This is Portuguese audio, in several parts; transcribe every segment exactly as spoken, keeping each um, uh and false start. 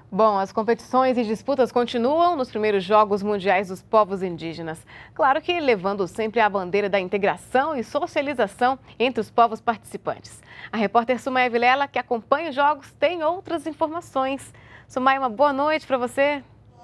Bom, as competições e disputas continuam nos primeiros Jogos Mundiais dos Povos Indígenas. Claro que levando sempre a bandeira da integração e socialização entre os povos participantes. A repórter Sumaia Vilela, que acompanha os Jogos, tem outras informações. Sumaia, uma boa noite para você.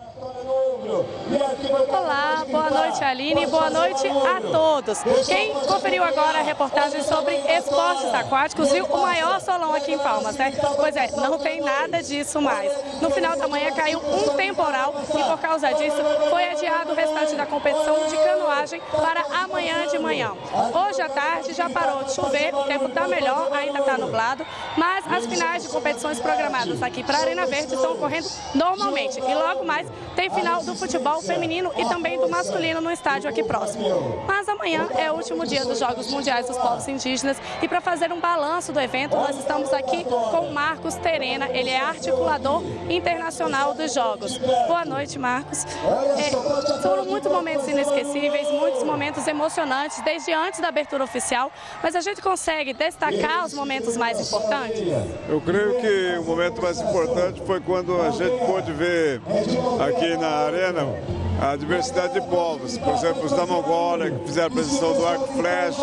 Olá, boa noite Aline, boa noite a todos. Quem conferiu agora a reportagem sobre esportes aquáticos viu o maior solão aqui em Palmas, né? Pois é, não tem nada disso mais. No final da manhã caiu um temporal e por causa disso foi adiado o restante da competição de canoagem para amanhã de manhã. Hoje à tarde já parou de chover, o tempo está melhor, ainda está nublado, mas as finais de competições programadas aqui para a Arena Verde estão ocorrendo normalmente e logo mais tem final do futebol feminino e também do masculino no estádio aqui próximo. Mas amanhã é o último dia dos Jogos Mundiais dos Povos Indígenas e para fazer um balanço do evento, nós estamos aqui com o Marcos Terena, ele é articulador internacional dos Jogos. Boa noite, Marcos. É, foram muitos momentos inesquecíveis, muitos momentos emocionantes desde antes da abertura oficial, mas a gente consegue destacar os momentos mais importantes? Eu creio que o momento mais importante foi quando a gente pôde ver aqui na arena a diversidade de povos, por exemplo, os da Mongólia, que fizeram a apresentação do arco e flecha,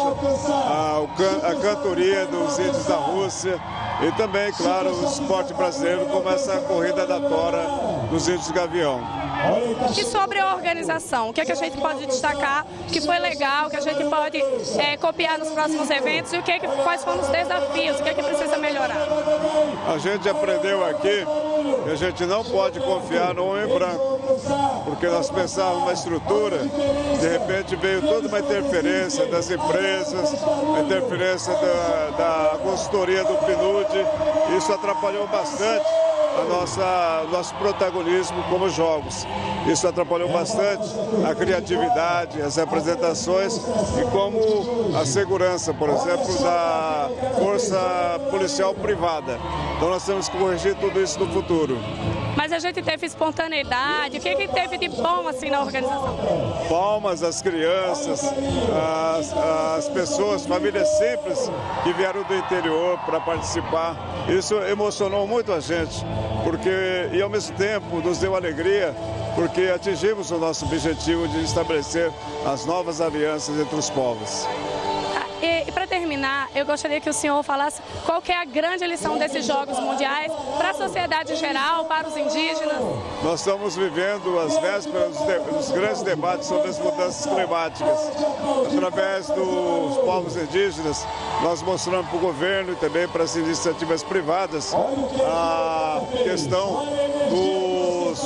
a, a cantoria dos índios da Rússia e também, claro, o esporte brasileiro, como essa corrida da tora dos índios de Gavião. E sobre a organização, o que, é que a gente pode destacar que foi legal, que a gente pode é, copiar nos próximos eventos e o que, é que quais foram os desafios, o que, é que precisa melhorar? A gente aprendeu aqui que a gente não pode confiar no homem branco, porque nós pensávamos uma estrutura, de repente veio toda uma interferência das empresas, a interferência da, da consultoria do P N U D, isso atrapalhou bastante a nossa nosso protagonismo como jogos. Isso atrapalhou bastante a criatividade, as apresentações e como a segurança, por exemplo, da força policial privada. Então nós temos que corrigir tudo isso no futuro. Mas a gente teve espontaneidade, o que, que teve de bom assim na organização? Palmas às crianças, às, às pessoas, famílias simples que vieram do interior para participar. Isso emocionou muito a gente, porque e ao mesmo tempo nos deu alegria, porque atingimos o nosso objetivo de estabelecer as novas alianças entre os povos. E, e para terminar, eu gostaria que o senhor falasse qual que é a grande lição desses Jogos Mundiais para a sociedade em geral, para os indígenas. Nós estamos vivendo as vésperas dos grandes debates sobre as mudanças climáticas. Através dos povos indígenas, nós mostramos para o governo e também para as iniciativas privadas a questão dos...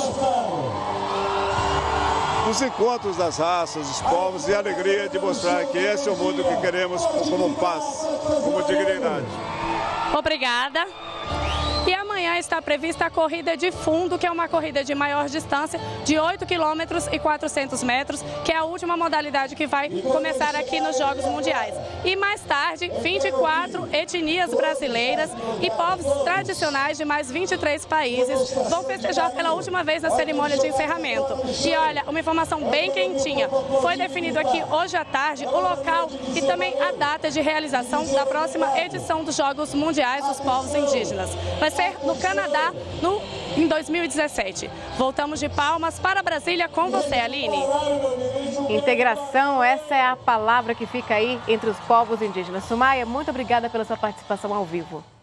os encontros das raças, dos povos e a alegria de mostrar que esse é o mundo que queremos como paz, como dignidade. Obrigada. E amanhã está prevista a corrida de fundo, que é uma corrida de maior distância, de oito quilômetros e quatrocentos metros, que é a última modalidade que vai começar aqui nos Jogos Mundiais. E mais tarde, vinte e quatro etnias brasileiras e povos tradicionais de mais vinte e três países vão festejar pela última vez na cerimônia de encerramento. E olha, uma informação bem quentinha, foi definido aqui hoje à tarde o local e também a data de realização da próxima edição dos Jogos Mundiais dos Povos Indígenas. Vai ser no Canadá, no, em dois mil e dezessete. Voltamos de Palmas para Brasília com você, Aline. Integração, essa é a palavra que fica aí entre os povos indígenas. Sumaia, muito obrigada pela sua participação ao vivo.